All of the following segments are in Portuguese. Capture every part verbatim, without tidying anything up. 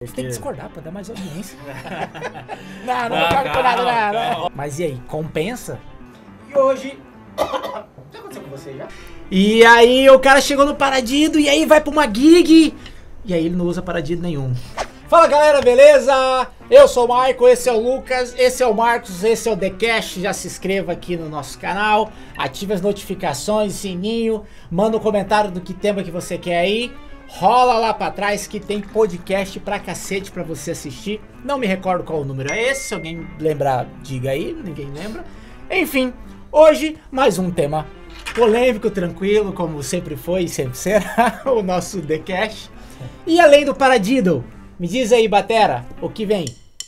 Você tem que discordar pra dar mais audiência. não, não, não quero nada, não, não. Mas e aí, compensa? E hoje... Já aconteceu com você já? E aí o cara chegou no Paradido e aí vai pra uma gig. E aí ele não usa Paradido nenhum. Fala galera, beleza? Eu sou o Maicon, esse é o Lucas, esse é o Marcos, esse é o The Cash. Já se inscreva aqui no nosso canal, ative as notificações, sininho, manda um comentário do que tema que você quer aí. Rola lá pra trás que tem podcast pra cacete pra você assistir. Não me recordo qual o número é esse, se alguém lembrar, diga aí, ninguém lembra. Enfim, hoje mais um tema polêmico, tranquilo, como sempre foi e sempre será, o nosso The Cash. E além do Paradiddle, me diz aí, batera, o que vem?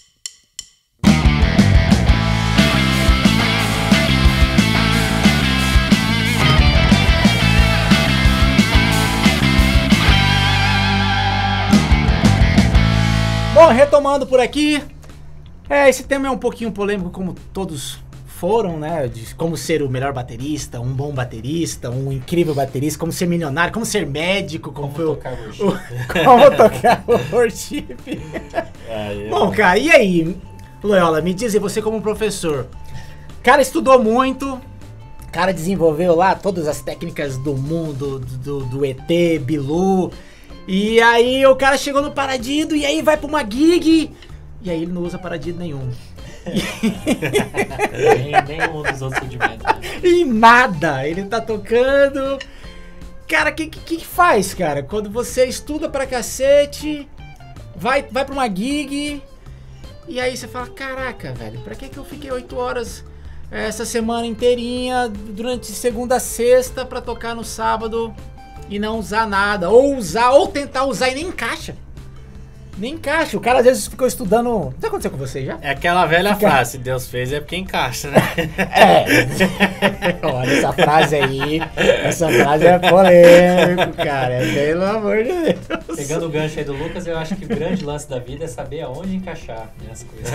Bom, retomando por aqui, é, esse tema é um pouquinho polêmico, como todos foram, né? De como ser o melhor baterista, um bom baterista, um incrível baterista, como ser milionário, como ser médico, como, como foi tocar o worship. O, como tocar o worship. Aí, bom, cara, e aí, Loyola, me diz aí, você como professor, cara estudou muito, cara desenvolveu lá todas as técnicas do mundo, do, do E T, Bilu, e aí o cara chegou no Paradido e aí vai pra uma gig, e aí ele não usa Paradido nenhum. nem, nem um dos outros rudimentos. Né? E nada, ele tá tocando. Cara, o que, que que faz, cara? Quando você estuda pra cacete, vai, vai pra uma gig, e aí você fala, caraca, velho, pra que que eu fiquei oito horas essa semana inteirinha, durante segunda a sexta, pra tocar no sábado e não usar nada? Ou usar, ou tentar usar e nem encaixa. Nem encaixa, o cara às vezes ficou estudando... Já aconteceu com você já? É aquela velha Fica... frase, se Deus fez é porque encaixa, né? É, olha essa frase aí, essa frase é polêmica, cara, pelo amor de Deus. Pegando o gancho aí do Lucas, eu acho que o grande lance da vida é saber aonde encaixar, né, as coisas.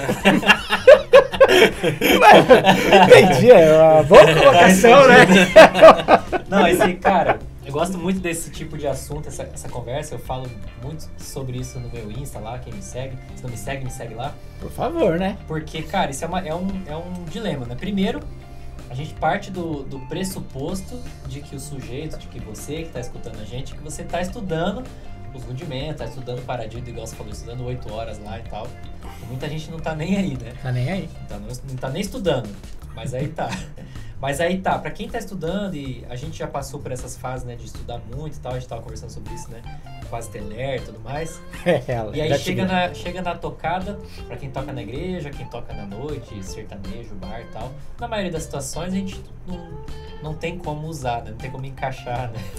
Ué, entendi, é uma boa colocação, né? Não, esse cara... Eu gosto muito desse tipo de assunto, essa, essa conversa, eu falo muito sobre isso no meu Insta lá, quem me segue, se não me segue, me segue lá. Por favor, né? Porque, cara, isso é, uma, é, um, é um dilema, né? Primeiro, a gente parte do, do pressuposto de que o sujeito, de que você que está escutando a gente, que você está estudando os rudimentos, está estudando Paradiddle, igual você falou, estudando oito horas lá e tal. E muita gente não tá nem aí, né? Tá nem aí. Tá, não, não tá nem estudando, mas aí tá. Mas aí tá, pra quem tá estudando, e a gente já passou por essas fases, né, de estudar muito e tal, a gente tava conversando sobre isso, né, fase teler e tudo mais. É, e aí chega na, chega na tocada, pra quem toca na igreja, quem toca na noite, sertanejo, bar e tal, na maioria das situações a gente não, não tem como usar, né, não tem como encaixar, né,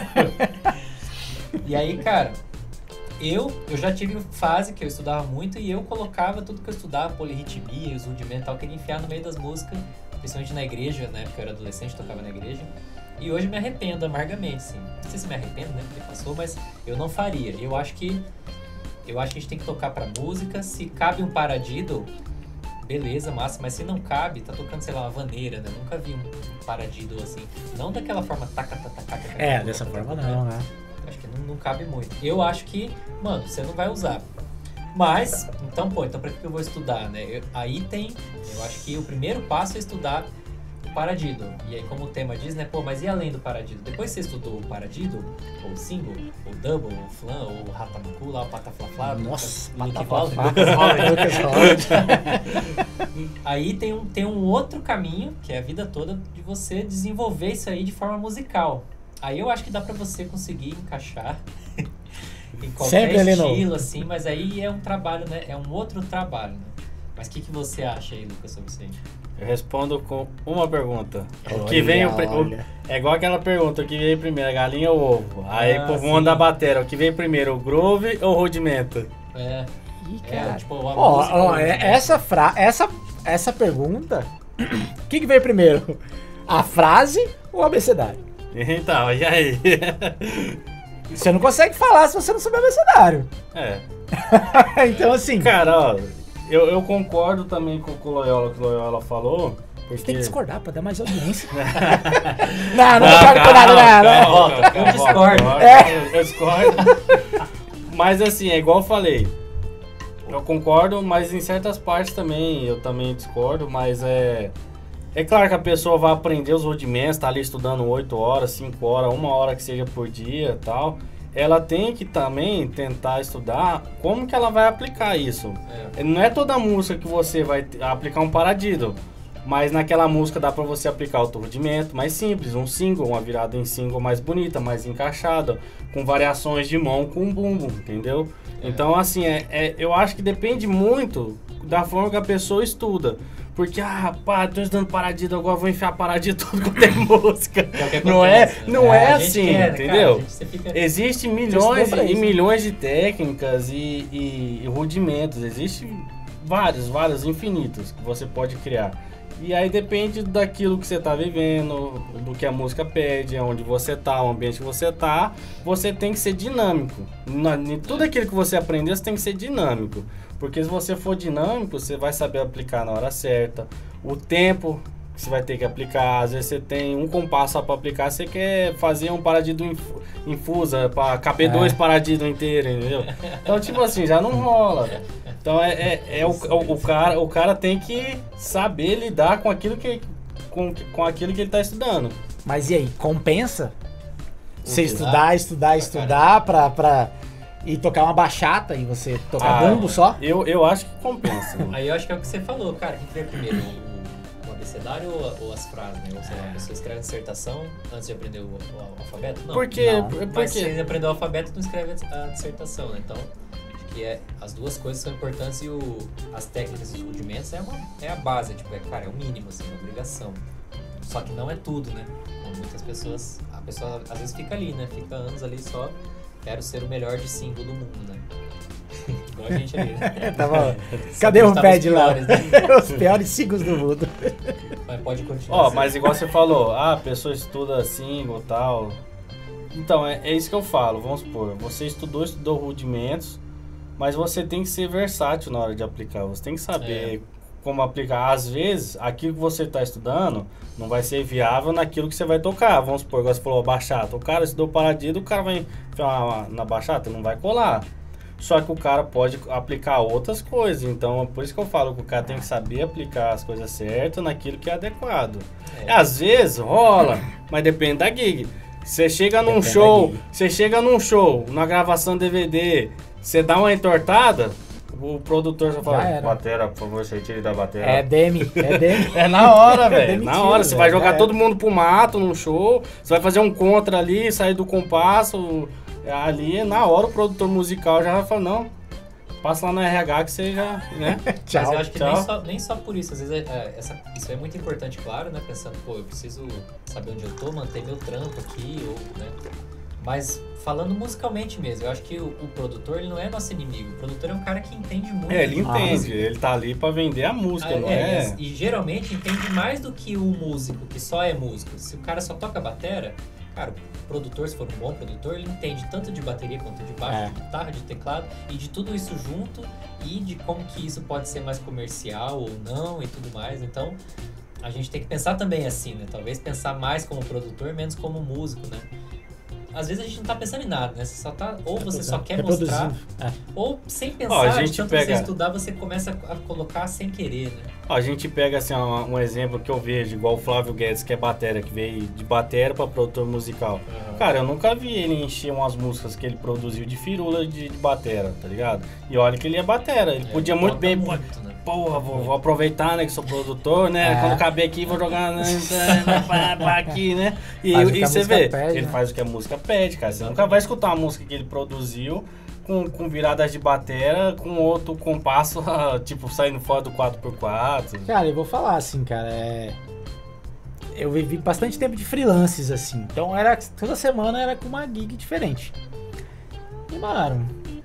E aí, cara, eu, eu já tive fase que eu estudava muito e eu colocava tudo que eu estudava, polirritmia, os rudimentos e tal, eu queria enfiar no meio das músicas, principalmente na igreja, né, porque eu era adolescente, tocava na igreja, e hoje me arrependo amargamente, sim. Não sei se me arrependo, né, porque passou, mas eu não faria. Eu acho que eu acho que a gente tem que tocar pra música, se cabe um Paradiddle, beleza, massa, mas se não cabe, tá tocando, sei lá, uma vaneira, né, nunca vi um Paradiddle assim, não daquela forma taca, taca, taca, taca. É, dessa forma não, né. Acho que não, não cabe muito. Eu acho que, mano, você não vai usar. Mas, então, pô, então pra que eu vou estudar, né? Eu, aí tem, eu acho que o primeiro passo é estudar o Paradiddle. E aí, como o tema diz, né? Pô, mas e além do Paradiddle? Depois você estudou o Paradiddle, ou o single, ou o double, ou o flan, ou o ratamacu lá, o pataflaflá. Nossa, pataflaflá. Aí tem um, tem um outro caminho, que é a vida toda, de você desenvolver isso aí de forma musical. Aí eu acho que dá pra você conseguir encaixar... em qualquer Sempre estilo, assim, mas aí é um trabalho, né? É um outro trabalho, né? Mas o que, que você acha aí, Lucas, sobre isso aí? Eu respondo com uma pergunta. Olha, o que vem o, olha. o, é igual aquela pergunta, o que vem primeiro, a galinha ou o ovo? Aí Ah, pro sim. mundo da bateria, o que vem primeiro, o groove ou o rudimento? É. Ih, É, cara. tipo, a Ó, música, ó, né? é- essa, fra essa, essa pergunta, o que que veio primeiro? A frase ou o abecedário? Então, e aí? Você não consegue falar se você não souber abecedário. É. Então, assim, Cara, ó, eu, eu concordo também com o Loyola, que o Loyola falou. Porque... você tem que discordar pra dar mais audiência. não, não, não, Não, concordo com nada, não, não. calma, calma, Eu discordo. calma, É. Eu discordo. Mas assim, é igual eu falei. Eu concordo, mas em certas partes também, eu também discordo, mas é... É claro que a pessoa vai aprender os rudimentos, tá ali estudando oito horas, cinco horas, uma hora que seja por dia e tal. Ela tem que também tentar estudar como que ela vai aplicar isso. É. Não é toda música que você vai aplicar um paradiddle, mas naquela música dá pra você aplicar outro rudimento mais simples, um single, uma virada em single mais bonita, mais encaixada, com variações de mão com bumbo, entendeu? É. Então, assim, é, é, eu acho que depende muito da forma que a pessoa estuda. Porque, ah, pá, tô estudando paradiddle, agora vou enfiar paradiddle tudo quanto é música. É não é, não é, é assim, quer, entendeu? Cara, fica... Existem milhões e milhões de técnicas e, e, e rudimentos. Existem vários, vários infinitos que você pode criar. E aí depende daquilo que você tá vivendo, do que a música pede, onde você tá, o ambiente que você tá. Você tem que ser dinâmico. Em tudo aquilo que você aprender, você tem que ser dinâmico. Porque se você for dinâmico, você vai saber aplicar na hora certa. O tempo que você vai ter que aplicar. Às vezes você tem um compasso só para aplicar, você quer fazer um paradiddle infu infusa para caber é. dois paradiddles inteiros, entendeu? Então, tipo assim, já não rola. Então, é, é, é o, o, o, cara, o cara tem que saber lidar com aquilo que, com, com aquilo que ele está estudando. Mas e aí, compensa você estudar, estudar, estudar para... pra... E tocar uma bachata e você tocar ah, bumbo só? Eu, eu acho que compensa. Aí eu acho que é o que você falou, cara. O que vem primeiro? O, o abecedário ou, ou as frases, né? Ou sei lá, a pessoa escreve a dissertação antes de aprender o, o, o alfabeto? Não. Por quê? Não. Por Mas quê? se aprender o alfabeto, não escreve a dissertação, né? Então, acho que é, as duas coisas são importantes e o, as técnicas e os rudimentos é, uma, é a base. Tipo, é, cara, é o mínimo, assim, é uma obrigação. Só que não é tudo, né? Como muitas pessoas... A pessoa às vezes fica ali, né? Fica anos ali só... Quero ser o melhor de single do mundo, né? Igual a gente ali, né? Tá bom. Cadê o pad lá? Né? Os piores singles do mundo. Mas pode continuar. Ó, oh, mas igual você falou, ah, a pessoa estuda single e tal. Então, é, é isso que eu falo, vamos supor. Você estudou, estudou rudimentos, mas você tem que ser versátil na hora de aplicar. Você tem que saber é. como aplicar. Às vezes, aquilo que você está estudando não vai ser viável naquilo que você vai tocar. Vamos supor, igual você falou, bachata. O cara estudou paradiddle, o cara vai enfiar na bachata, não vai colar. Só que o cara pode aplicar outras coisas. Então, é por isso que eu falo que o cara tem que saber aplicar as coisas certas naquilo que é adequado. É. Às vezes rola, mas depende da gig. Você chega num depende show, você chega num show, na gravação D V D, você dá uma entortada, o produtor só fala, batera, por favor, você tire da batera. É demi, é demi. É na hora, velho. Na hora, você vai jogar todo mundo pro mato num show, você vai fazer um contra ali, sair do compasso, ali, na hora o produtor musical já vai falar, não, passa lá no R H que você já, né? Tchau, mas eu acho que nem só, nem só por isso, às vezes é, é, essa, isso é muito importante, claro, né? Pensando, pô, eu preciso saber onde eu tô, manter meu trampo aqui, ou, né? Mas falando musicalmente mesmo, eu acho que o, o produtor, ele não é nosso inimigo. O produtor é um cara que entende muito. É, ele entende. Música. Ele tá ali pra vender a música, ah, não é? é? E, e geralmente entende mais do que o músico, que só é músico. Se o cara só toca batera, cara, o produtor, se for um bom produtor, ele entende tanto de bateria quanto de baixo, é. de guitarra, de teclado, e de tudo isso junto, e de como que isso pode ser mais comercial ou não, e tudo mais. Então, a gente tem que pensar também assim, né? Talvez pensar mais como produtor, menos como músico, né? Às vezes a gente não tá pensando em nada, né? Você só tá, ou você só quer mostrar, é. ou sem pensar, ó, a gente de tanto pega... você estudar, você começa a colocar sem querer, né? Ó, a gente pega assim, um, um exemplo que eu vejo, igual o Flávio Guedes, que é batera, que veio de batera pra produtor musical. Uhum. Cara, eu nunca vi ele encher umas músicas que ele produziu de firula de, de batera, tá ligado? E olha que ele é batera, ele é, podia ele muito bem... Muito, né? Porra, vou, vou aproveitar, né, que sou produtor, né? É. Quando acabar aqui, vou jogar né, aqui, né? E, e você vê, pede, ele né? faz o que a música pede, cara. Você nunca vai escutar uma música que ele produziu com, com viradas de batera, com outro compasso, tipo, saindo fora do quatro por quatro. Cara, eu vou falar assim, cara, é... eu vivi bastante tempo de freelances, assim. Então, era toda semana era com uma gig diferente. E, mano,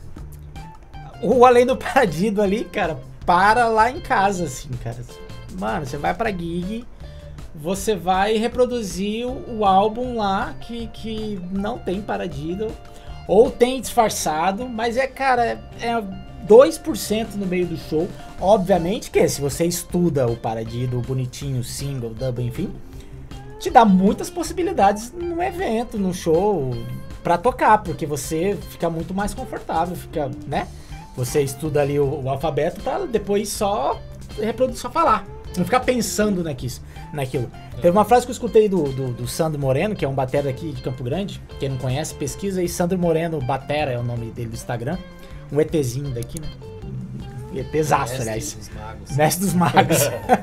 o Além do Paradiddle ali, cara... para lá em casa, assim, cara. Mano, você vai pra gig, você vai reproduzir o, o álbum lá que, que não tem paradiddle, ou tem disfarçado, mas é, cara, é, é dois por cento no meio do show. Obviamente que se você estuda o paradiddle bonitinho, single, double, enfim, te dá muitas possibilidades num evento, num show, pra tocar, porque você fica muito mais confortável, fica, né? Você estuda ali o, o alfabeto pra depois só reproduzir, só falar. Não ficar pensando naquilo. naquilo. Teve uma frase que eu escutei do, do, do Sandro Moreno, que é um batera aqui de Campo Grande. Quem não conhece, pesquisa aí. Sandro Moreno Batera é o nome dele do Instagram. Um ETzinho daqui, né? ETzaço, Mestre aliás. dos magos. Mestre dos magos.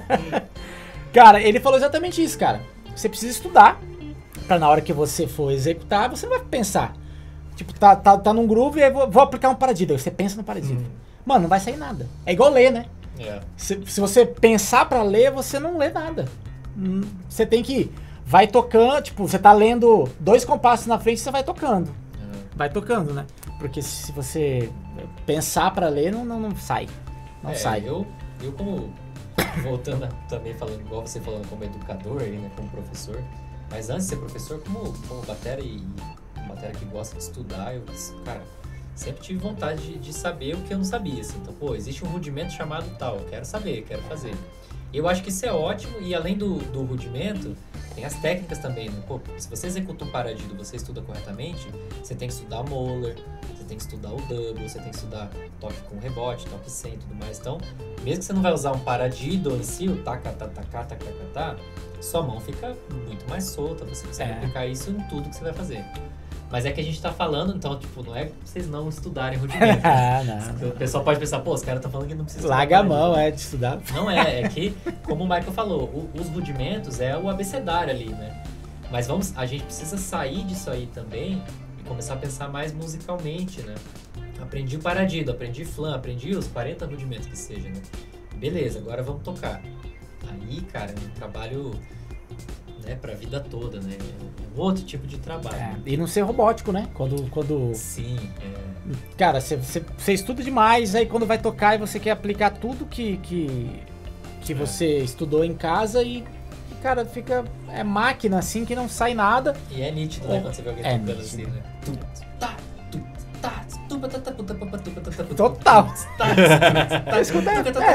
Cara, ele falou exatamente isso, cara. Você precisa estudar pra na hora que você for executar, você não vai pensar. Tipo, tá, tá, tá num groove e aí vou, vou aplicar um paradiddle. Aí você pensa no paradiddle. Hum. Mano, não vai sair nada. É igual ler, né? Yeah. Se, se você pensar pra ler, você não lê nada. Hum, Você tem que... Vai tocando, tipo, você tá lendo dois compassos na frente, você vai tocando. Uhum. Vai tocando, né? Porque se você pensar pra ler, não, não, não sai. Não é, sai. Eu, eu como... Voltando a, também falando, igual você falando como educador aí, né? Como professor. Mas antes de ser professor, como, como batera e... Batera que gosta de estudar, eu, cara... Sempre tive vontade de, de saber o que eu não sabia, assim. Então, pô, existe um rudimento chamado tal, eu quero saber, quero fazer. Eu acho que isso é ótimo, e além do, do rudimento, tem as técnicas também, né? Pô, se você executa um paradiddle, você estuda corretamente, você tem que estudar Moeller, você tem que estudar o double, você tem que estudar toque com rebote, toque sem e tudo mais. Então, mesmo que você não vai usar um paradiddle em si, o taca, taca, taca, taca, taca, sua mão fica muito mais solta, você consegue É. aplicar isso em tudo que você vai fazer. Mas é que a gente tá falando, então, tipo, não é pra vocês não estudarem rudimento. Ah, Né? não. O pessoal pode pensar, pô, os caras estão falando que não precisa estudar. Larga a paradiddle. mão, é, de estudar. Não é, é que, como o Michael falou, o, os rudimentos é o abecedário ali, né? Mas vamos, a gente precisa sair disso aí também e começar a pensar mais musicalmente, né? Aprendi o paradiddle, aprendi flam, aprendi os quarenta rudimentos que seja, né? Beleza, agora vamos tocar. Aí, cara, é um trabalho, né, pra vida toda, né? É um outro tipo de trabalho. É, e não ser robótico, né? Quando, quando Sim, é. cara, você, você, você estuda demais, aí quando vai tocar e você quer aplicar tudo que, que, que É. você estudou em casa e, e, cara, fica... É máquina, assim, que não sai nada. E é nítido, né, quando você vê alguém É tocando nítido. assim, né? Tá, tu, tá, tu, tá, tá, tá, tá, tá, tá, tá, tá, Total. tá, Você escuta,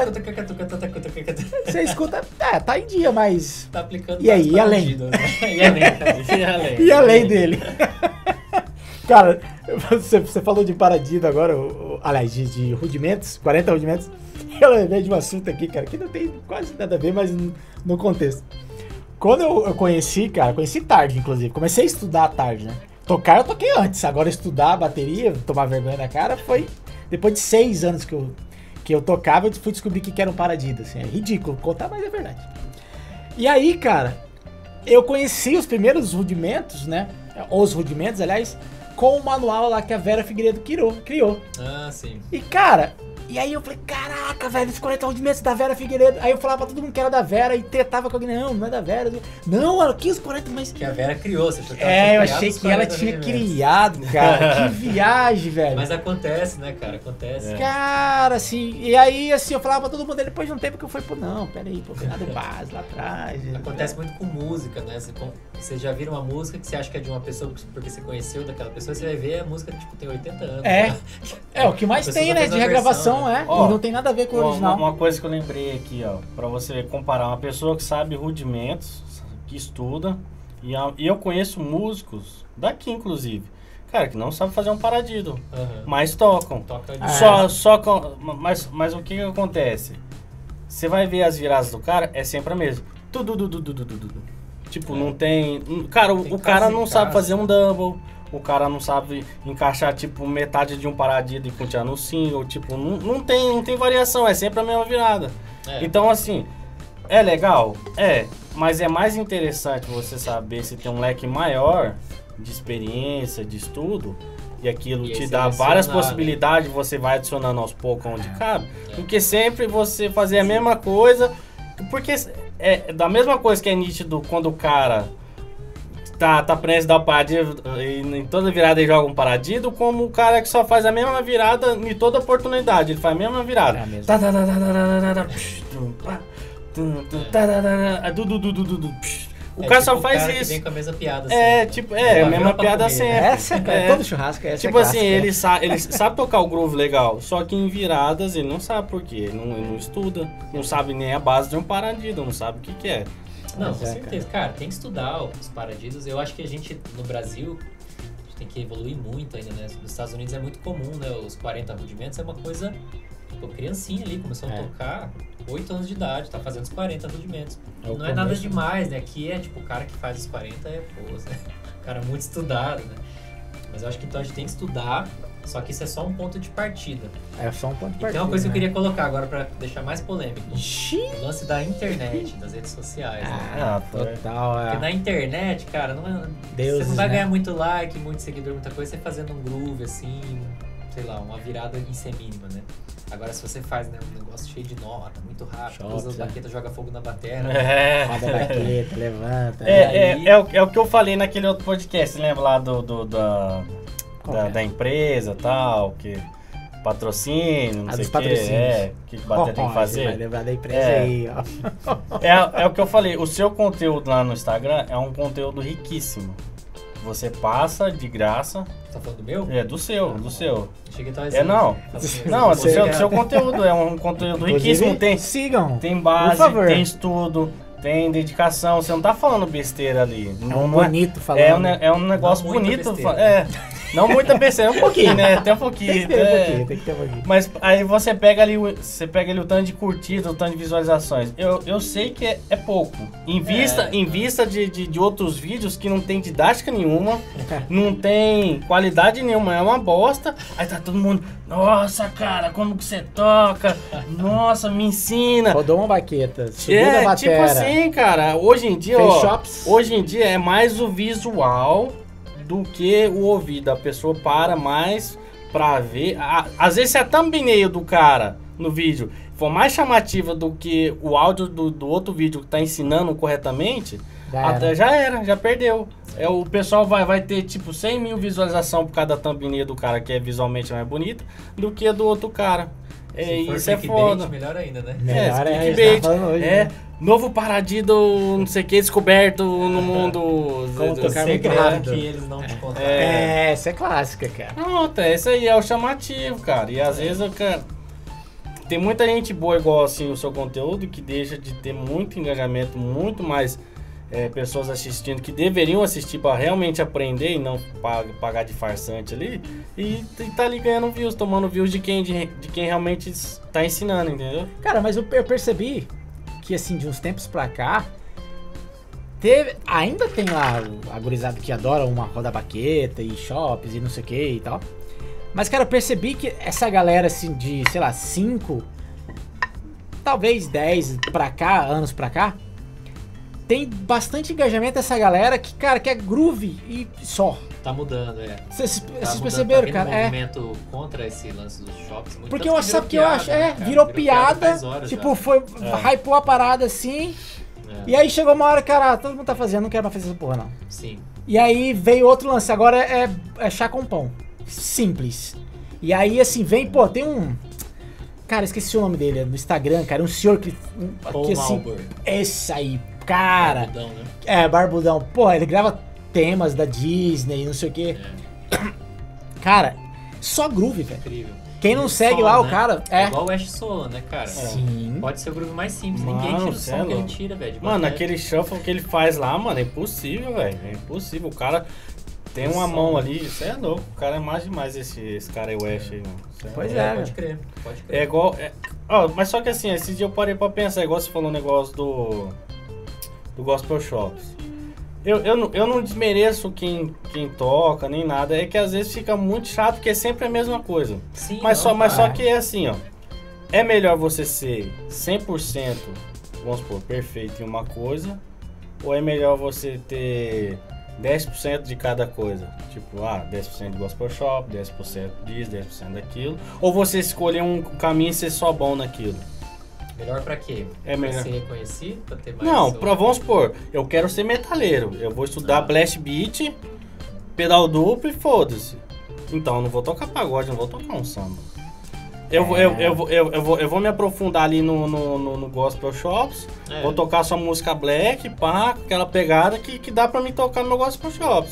é, você escuta, é, tá em dia, mas... Tá aplicando E aí, vários e além? paradiddles, né? E além? E além? E além dele? Cara, você, você falou de paradiddle agora, o- o- aliás, de, de rudimentos, quarenta rudimentos. Eu lembrei de um assunto aqui, cara, que não tem quase nada a ver, mas no, no contexto. Quando eu, eu conheci, cara, conheci tarde, inclusive, comecei a estudar tarde, né? Tocar eu toquei antes, agora estudar a bateria, tomar vergonha na cara, foi depois de seis anos que eu, que eu tocava, eu fui descobrir que era um paradiddle, assim, é ridículo contar, mas é verdade. E aí, cara, eu conheci os primeiros rudimentos, né? Os rudimentos, aliás, com o manual lá que a Vera Figueiredo criou. criou. Ah, sim. E, cara, e aí eu falei, caraca, velho, esses quarenta rudimentos da Vera Figueiredo. Aí eu falava pra todo mundo que era da Vera e tretava com alguém, não, não é da Vera. Não, aqui os quarenta, mas... Que a Vera criou, você achou que ela É, tinha eu criado achei os que ela quarenta tinha rudimentos. criado, cara. Que viagem, velho. Mas acontece, né, cara? Acontece. É. Cara, assim, e aí, assim, eu falava pra todo mundo, aí depois de um tempo que eu fui, pô, não, peraí, pô, tem nada base lá atrás. Acontece muito com música, né? Você, com- você já vira uma música que você acha que é de uma pessoa porque você conheceu daquela pessoa, você vai ver a música, tipo, tem oitenta anos. É. né? É, o que mais A pessoa tem, só né, fez de uma regravação, versão, é, Ó, e não tem nada a ver com o Uma, original. uma coisa que eu lembrei aqui, ó, pra você comparar uma pessoa que sabe rudimentos, que estuda, e, a- e eu conheço músicos, daqui inclusive, cara, que não sabem fazer um paradiddle, Aham. mas tocam. Toca de... Ah. Só, só com, mas, mas o que que acontece? Você vai ver as viradas do cara, é sempre a mesma. Tudo, tudo, tudo, tudo, tudo. Tipo, É. não tem... Cara, o, Tem o cara caso e não sabe caso. fazer um double, o cara não sabe encaixar, tipo, metade de um paradiddle e continuar no single, tipo, não, não, tem, não tem variação, é sempre a mesma virada. É. Então, assim, é legal? É, mas é mais interessante você saber se tem um leque maior de experiência, de estudo, e aquilo E te aí dá selecionar, várias né? possibilidades, você vai adicionando aos poucos onde cabe, do que sempre você fazer a mesma coisa, porque é da mesma coisa que é nítido quando o cara tá, tá prestes a dar o paradiddle e em toda virada ele joga um paradiddle, como o cara que só faz a mesma virada em toda oportunidade, ele faz a mesma virada. É a mesma. Tá, tá, tá, tá, tá, tá, tá, tá, psh, tum, pá, tum, tum, tá, tá, tá, tá, du, du, du, du, du, du, psh. O É cara tipo só faz cara que isso. vem com a mesma piada É, sempre. tipo, é, a Uma mesma vela pra piada comer. sempre. Essa, cara, É. todo churrasco, essa Tipo é assim, clássica. ele, sa ele sabe tocar o groove legal, só que em viradas ele não sabe por quê, ele não, ele não estuda, não sabe nem a base de um paradiddle, não sabe o que que é. Não, Mas com é, certeza. Cara. tem que estudar os paradiddles. Eu acho que a gente, no Brasil, gente tem que evoluir muito ainda, né? Nos Estados Unidos é muito comum, né? Os quarenta rudimentos é uma coisa... Pô, criancinha ali, começou é. a tocar oito anos de idade, tá fazendo os quarenta rudimentos. É não é começo, nada demais, né? Aqui é tipo, o cara que faz os quarenta é, pô, né? O cara muito estudado, né? Mas eu acho que então a gente tem que estudar, só que isso é só um ponto de partida. É só um ponto de partida. E tem uma coisa né? que eu queria colocar agora pra deixar mais polêmico. Xiii. O lance da internet, das redes sociais. Ah, né? total, é. Porque na internet, cara, não é, Deus, você não vai né? ganhar muito like, muito seguidor, muita coisa, você fazendo um groove, assim, sei lá, uma virada em ser mínima, né? Agora, se você faz né, um negócio cheio de nota, muito rápido, Shops, usa as é. baquetas, joga fogo na bateria, é. roda a baqueta, levanta. É, aí... é, é, o, é o que eu falei naquele outro podcast, lembra lá do, do, da, da, é? da empresa e tal, que patrocínio, não ah, sei o que, é, que o bater oh, tem que fazer. Vai lembrar da empresa é. aí, ó. É, é o que eu falei, o seu conteúdo lá no Instagram é um conteúdo riquíssimo. Você passa de graça. Tá falando do meu? É, do seu, do seu. Cheguei a É, não. Não, é do seu, do seu conteúdo. É um conteúdo riquíssimo. Tem, sigam. Tem base, tem estudo, tem dedicação. Você não tá falando besteira ali. É não, um bonito falando. É um, é um negócio bonito. É. Não muita besteira, um pouquinho, né? Até um pouquinho. Tem que ter é. um pouquinho, tem que ter um pouquinho. Mas aí você pega ali, você pega ali o tanto de curtidas, o tanto de visualizações. Eu, eu sei que é, é pouco. Em vista, é. em vista de, de, de outros vídeos que não tem didática nenhuma, não tem qualidade nenhuma, é uma bosta. Aí tá todo mundo, nossa, cara, como que você toca? Nossa, me ensina. Rodou uma baqueta, subiu é, da batera. Tipo assim, cara, hoje em dia, Fez ó, shops. hoje em dia é mais o visual do que o ouvido. A pessoa para mais pra ver. Às vezes se a thumbnail do cara no vídeo for mais chamativa do que o áudio do, do outro vídeo que tá ensinando corretamente, já até era, já, era, já perdeu. É, o pessoal vai, vai ter tipo cem mil visualizações por cada thumbnail do cara que é visualmente mais bonita do que a do outro cara. É, isso é foda. Melhor ainda, né? Melhor é, é, clickbait. Tá hoje, É, né? novo paradido, não sei o que, descoberto no mundo. Como tocar muito segredo rápido. que eles não te contaram. É, essa é clássica, cara. Pronto, é isso aí, é o chamativo, cara. E às vezes, cara, tem muita gente boa igual assim o seu conteúdo que deixa de ter muito engajamento, muito mais é, pessoas assistindo que deveriam assistir para realmente aprender e não pagar de farsante ali. E, e tá ali ganhando views, tomando views de quem, de, de quem realmente tá ensinando, entendeu? Cara, mas eu, eu percebi que assim, de uns tempos pra cá, teve, ainda tem lá a gurizada que adora uma roda baqueta e shops e não sei o que e tal. Mas, cara, eu percebi que essa galera assim de, sei lá, cinco, talvez dez pra cá, anos pra cá, tem bastante engajamento essa galera que, cara, que é groove e só. Tá mudando, é. Vocês tá perceberam, tá cara? Um é. movimento contra esse lance dos shops. Muito Porque eu acho, sabe que eu acho? É, né, virou, virou piada, piada horas tipo, já. foi, É. hypou a parada assim, É. e aí chegou uma hora, cara, todo mundo tá fazendo, não quero mais fazer essa porra, não. Sim. E aí veio outro lance, agora é, é chá com pão. Simples. E aí, assim, vem, pô, tem um... Cara, esqueci o nome dele, é no Instagram, cara, um senhor que... Um, Paul que assim, Malberg. esse aí, cara... Barbudão, né? É, barbudão. Pô, ele grava temas da Disney, não sei o quê. É. Cara, só groove, velho. Incrível. Quem não Ele segue soa, lá, o né? cara... É É. igual o Ash Soa, né, cara? Sim. Pode ser o groove mais simples. Mano, Ninguém tira o cê som é que ele louco. tira, velho. de Mano, bateria. aquele shuffle que ele faz lá, mano, é impossível, velho. É impossível. O cara tem uma Som. mão ali, isso é louco. O cara é mais demais esse, esse cara aí, o Ash aí, mano. Cê Pois louco. é. Pode crer, pode crer. É igual. É, ó, mas só que assim, esse dia eu parei pra pensar, igual você falou o negócio do. Do Gospel Shops. Eu, eu, não- eu não desmereço quem, quem toca, nem nada. É que às vezes fica muito chato, porque é sempre a mesma coisa. Sim, Mas, não, só, mas cara. só que é assim, ó. É melhor você ser cem por cento, vamos supor, perfeito em uma coisa, ou é melhor você ter dez por cento de cada coisa? Tipo, ah, dez por cento de gospel shop, dez por cento disso, dez por cento daquilo. Ou você escolher um caminho e ser só bom naquilo? Melhor pra quê? É melhor. Pra ser reconhecido? Pra ter mais... Não, seu- pra, vamos supor, eu quero ser metaleiro. Eu vou estudar Ah. blast beat, pedal duplo e foda-se. Então, eu não vou tocar pagode, não vou tocar um samba. Eu, vou- eu, eu, vou- eu, eu, vou, eu vou me aprofundar ali no, no, no, no Gospel Shops, É. vou tocar só música black, pá, com aquela pegada que, que dá pra mim tocar no meu Gospel Shops.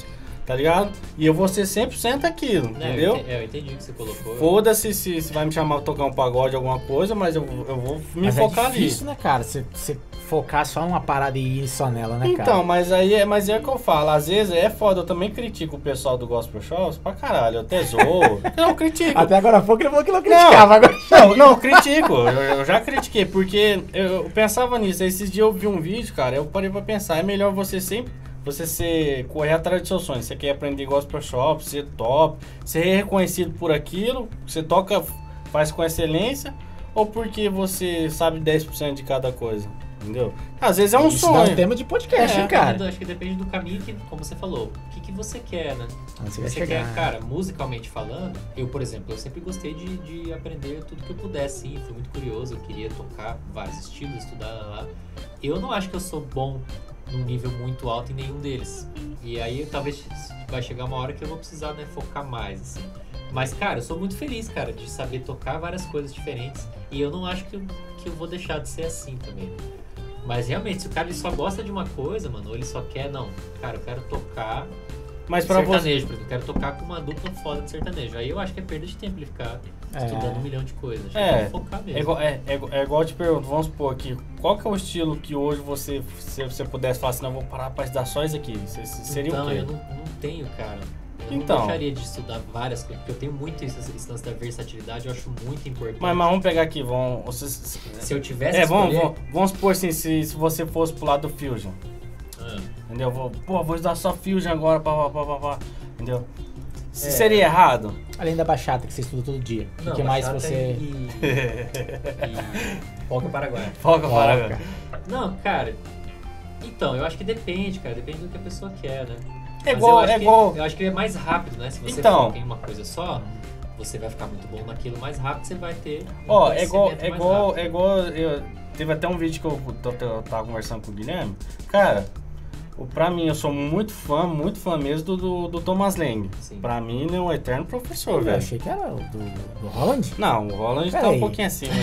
tá ligado? E eu vou ser cem por cento aquilo, Não, entendeu? Eu entendi, eu entendi o que você colocou. Foda-se se, se vai me chamar pra tocar um pagode, alguma coisa, mas eu, eu vou me Mas focar é difícil, ali. né, cara? Você, você focar só numa parada e ir só nela, né, cara? Então, mas aí é, mas é o que eu falo, às vezes é foda, eu também critico o pessoal do Gospel Shows pra caralho, eu até zoo. Não, eu critico. Até agora há pouco ele falou que não criticava, agora... Não, não, eu critico, eu, eu já critiquei, porque eu, eu pensava nisso, esses dias eu vi um vídeo, cara, eu parei pra pensar, é melhor você sempre, você ser, correr atrás dos seus sonhos, você quer aprender Gospel Shop, ser top, ser reconhecido por aquilo, você toca, faz com excelência, ou porque você sabe dez por cento de cada coisa, entendeu? Às vezes é um Isso sonho. dá um tema de podcast, É, hein, cara? Acho que depende do caminho que, como você falou, o que, que você quer, né? Onde Se vai você chegar. quer, cara, musicalmente falando, eu, por exemplo, eu sempre gostei de, de aprender tudo que eu pudesse, sim, fui muito curioso, eu queria tocar vários estilos, estudar lá. Eu não acho que eu sou bom num nível muito alto em nenhum deles. E aí talvez vai chegar uma hora que eu vou precisar, né, focar mais, assim. Mas, cara, eu sou muito feliz, cara, de saber tocar várias coisas diferentes. E eu não acho que eu, que eu vou deixar de ser assim também. Mas realmente, se o cara ele só gosta de uma coisa, mano, ou ele só quer, não, cara, eu quero tocar Mas pra você, sertanejo, por exemplo, eu quero tocar com uma dupla foda de sertanejo. Aí eu acho que é perda de tempo ele ficar É. estudando um milhão de coisas. Acho É, que tem que focar mesmo. é igual, é, é, é igual eu te pergunto, vamos supor aqui, qual que é o estilo que hoje você, se você pudesse falar assim, não, vou parar pra estudar só isso aqui, você, seria então, o quê? eu não, não tenho, cara. Eu Então. não deixaria de estudar várias coisas, porque eu tenho muito esse, esse lance da versatilidade, eu acho muito importante. Mas, mas vamos pegar aqui, vamos... Vocês, Se eu tivesse é, vamos, escolher- vamos, vamos supor assim, se, se você fosse pro lado do Fusion, Ah, entendeu? Vou, pô, vou estudar só Fusion agora, pá, pá, pá, pá, pá, entendeu? Se É. seria errado? Além da Bachata, que você estuda todo dia. O não, que mais bachata você... E, e polca paraguaia. Foca, Foca. para. Não, cara. Então, eu acho que depende, cara. Depende do que a pessoa quer, né? É Mas igual, eu acho é que- igual... Eu acho que é mais rápido, né? Se você Então. foca em uma coisa só, você vai ficar muito bom naquilo mais rápido, você vai ter. um Ó, é igual, conhecimento é mais igual, rápido. é igual, eu, teve até um vídeo que eu, eu, eu tava conversando com o Guilherme, cara, o, pra mim, eu sou muito fã, muito fã mesmo do, do, do Thomas Lang. Sim. Pra mim, ele é um eterno professor, Eu velho. achei que era o do, do Holland. Não, o Roland tá Peraí. um pouquinho acima.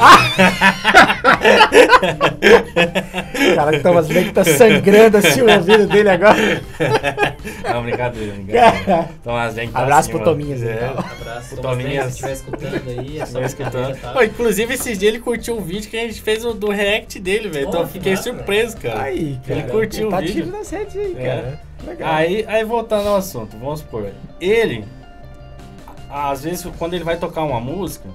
O cara que Thomas Lang tá sangrando assim o ouvido dele agora. Não, brincadeira, brincadeira. Cara, Thomas Lang tá Abraço acima. pro Tominhas, É. então. Abraço, O Thomas Tominhas. Lang, se estiver escutando aí, é só Tô escutando. brincadeira, tá? Ó, inclusive, esses dias ele curtiu o vídeo que a gente fez o, do react dele, velho. Pô, Então eu que fiquei massa, surpreso, cara. Aí, cara. Ele curtiu o tá vídeo. ativo nas redes aí, É. cara. Legal. Aí, aí voltando ao assunto, vamos supor, ele, a- às vezes quando ele vai tocar uma música,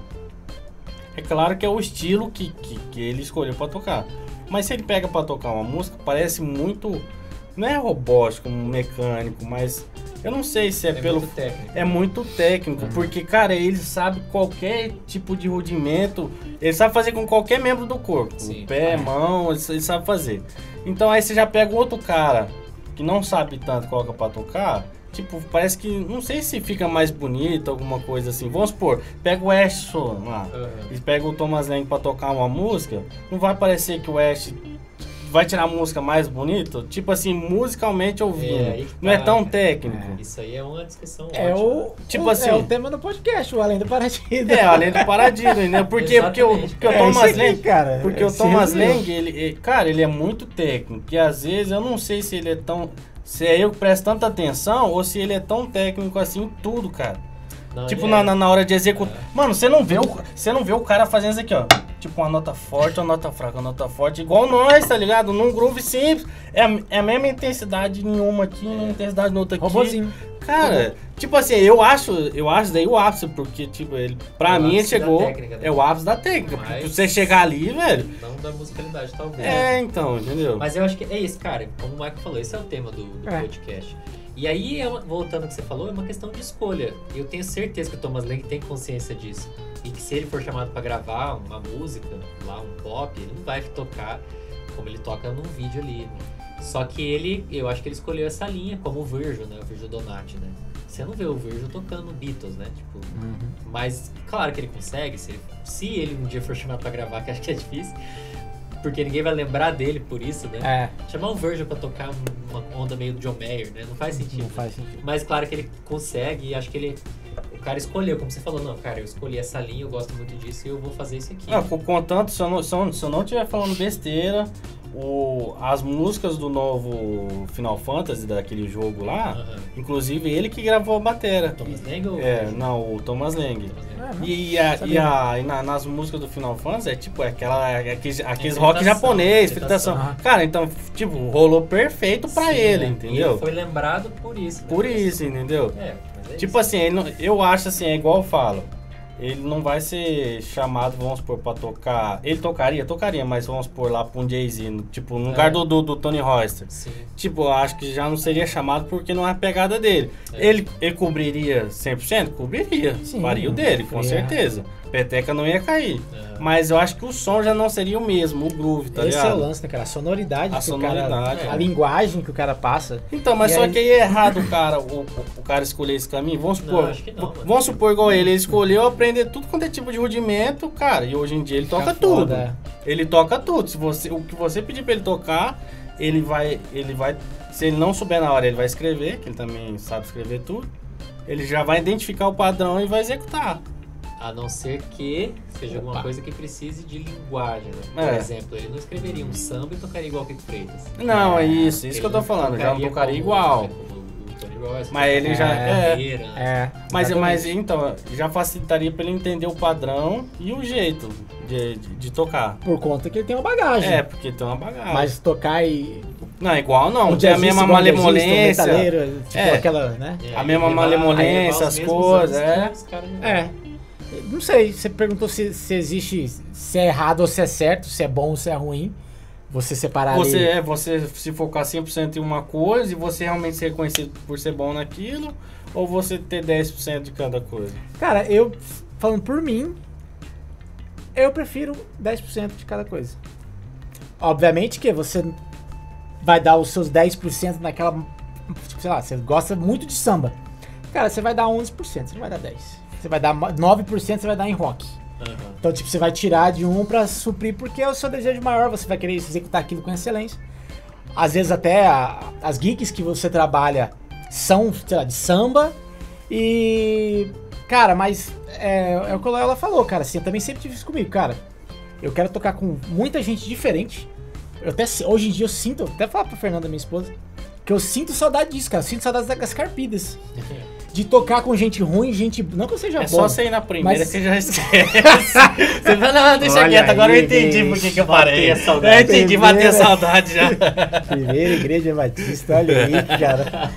é claro que é o estilo que, que, que ele escolheu pra tocar. Mas se ele pega pra tocar uma música, parece muito, não é robótico, mecânico, mas eu não sei se é, É pelo... muito técnico. É muito técnico, porque, cara, ele sabe qualquer tipo de rudimento, ele sabe fazer com qualquer membro do corpo, Sim. pé, mão, ele, ele sabe fazer. Então aí você já pega um outro cara que não sabe tanto coloca pra tocar, tipo, parece que, não sei se fica mais bonito, alguma coisa assim. Vamos supor, pega o Ash lá, Aham. e pega o Thomas Lang pra tocar uma música, não vai parecer que o Ash vai tirar a música mais bonita? Tipo assim, musicalmente ouvindo, É, aí que não é tá, tão cara. técnico. Isso aí é uma discussão É ótima. o, Tipo o- assim- é o tema do podcast, o Além do Paradiso. É, além do Paradino, né? Porque, porque, o, Exatamente. porque o É Thomas isso aqui, Lang, cara. porque o Se Thomas resumiu. Lang, ele, ele- cara, ele é muito técnico, que às vezes eu não sei se ele é tão, se é eu que presto tanta atenção ou se ele é tão técnico assim em tudo, cara. Não, Tipo ele na, é- na, na hora de executar. Mano, você não vê o, você não vê o cara fazendo isso aqui, ó. Tipo uma nota forte, uma nota fraca, uma nota forte, igual nós, tá ligado? Num groove simples, é a, é a mesma intensidade em uma aqui, uma intensidade na outra aqui. Robozinho. Cara, tipo assim, eu acho, eu acho daí o ápice, porque, tipo, ele, pra É o mim ele ápice da chegou, técnica, né? é o ápice da técnica, Mas- porque você chegar ali, velho, Não da musicalidade, talvez. é, então, entendeu? Mas eu acho que é isso, cara. Como o Michael falou, esse é o tema do, do É. podcast. E aí, é uma- voltando ao que você falou, é uma questão de escolha. Eu tenho certeza que o Thomas Lang tem consciência disso. E que se ele for chamado pra gravar uma música, lá um pop, ele não vai tocar como ele toca num vídeo ali. Né? Só que ele, eu acho que ele escolheu essa linha, como o Virgil, né? O Virgil Donati, né? Você não vê o Virgil tocando Beatles, né? Tipo, Uhum. mas, claro que ele consegue, se ele, se ele um dia for chamado pra gravar, que acho que é difícil, porque ninguém vai lembrar dele por isso, né? É, Chamar um Virgil pra tocar um- uma onda meio do John Mayer, né? Não faz sentido. não faz sentido. Mas claro que ele consegue e acho que ele... O cara escolheu, como você falou, não, cara, eu escolhi essa linha, eu gosto muito disso e eu vou fazer isso aqui. Ah, co- contanto, se eu não, se eu, se eu não estiver falando besteira, o, as músicas do novo Final Fantasy, daquele jogo lá, Aham. inclusive ele que gravou a batera. Thomas Lang ou... É, não, o Thomas Lang. Thomas Lang. É, não. E, a, e, Sabia. a, e na- nas músicas do Final Fantasy é tipo é aquela, é aqueles, aqueles É rock fritação, japonês, fritação. fritação. Cara, então, tipo, rolou perfeito pra Sim, ele, né? entendeu? E ele foi lembrado por isso. né? Por isso, entendeu? É, mas é Tipo isso. assim, ele não- eu acho assim, é igual eu falo. Ele não vai ser chamado, vamos supor, pra tocar. Ele tocaria, tocaria, mas vamos supor lá pra um Jay-Z, no- tipo, no lugar É. do, do, do Tony Royster. Sim. Tipo, eu acho que já não seria chamado porque não é a pegada dele. É. Ele, ele cobriria cem por cento? Cobriria. Sim, Faria o dele, com faria. certeza. Peteca não ia cair. É. Mas eu acho que o som já não seria o mesmo, o groove, tá Esse é ligado? o lance, né, cara? A sonoridade A que o cara... sonoridade. A linguagem que o cara passa. Então, mas E só aí- que aí é errado o cara, o, o, o cara escolher esse caminho. Vamos Não, supor, acho que não, v- mano. vamos supor igual ele, ele escolheu aprender tudo quanto é tipo de rudimento, cara, e hoje em dia ele Fica toca foda, tudo. é. Ele toca tudo. Se você, o que você pedir pra ele tocar, ele vai, ele vai, se ele não souber na hora, ele vai escrever, que ele também sabe escrever tudo. Ele já vai identificar o padrão e vai executar. A não ser que seja alguma Opa. coisa que precise de linguagem, né? Por É. exemplo, ele não escreveria um samba e tocaria igual o Kiko Freitas. Não, é isso, isso Ele que eu tô falando, já não tocaria tocaria como, igual. né, como o Tony Royce, Mas ele como já- a é. Carreira, né? É. Mas, exatamente. mas então, já facilitaria pra ele entender o padrão e o jeito de, de, de tocar. Por conta que ele tem uma bagagem. É, porque tem uma bagagem. Mas tocar e... Não, igual não, um tem a jazzista mesma igual um jazzista, um malemolência. metaleiro, tipo É. aquela, né? É, a mesma levar- malemolência, levar as os mesmos coisas, anos é. que os caras levaram. É. Não sei, você perguntou se, se existe, se é errado ou se é certo, se é bom ou se é ruim. Você separar Você, ali... é, você se focar cem por cento em uma coisa e você realmente ser reconhecido por ser bom naquilo, ou você ter dez por cento de cada coisa? Cara, eu, falando por mim, eu prefiro dez por cento de cada coisa. Obviamente que você vai dar os seus dez por cento naquela... Tipo, sei lá, você gosta muito de samba. Cara, você vai dar onze por cento, você não vai dar dez por cento. Você vai dar nove por cento, você vai dar em rock. Aham. Então, tipo, você vai tirar de um pra suprir, porque é o seu desejo maior, você vai querer executar aquilo com excelência. Às vezes até a- as gigs que você trabalha são, sei lá, de samba. E, cara, mas é, é o que ela falou, cara, assim, eu também sempre tive isso comigo, cara. Eu quero tocar com muita gente diferente. Eu até, hoje em dia eu sinto, eu até falar pra Fernanda, minha esposa, que eu sinto saudade disso, cara. Eu sinto saudade das carpidas. De tocar com gente ruim, gente... Não que eu seja É bom. só você ir na primeira mas- que você já esquece. Você fala, não, deixa Olha quieto, agora aí, eu entendi por que que eu parei. Batei a saudade. Eu entendi, batei a Primeira. saudade já. Primeira igreja batista, olha aí, cara.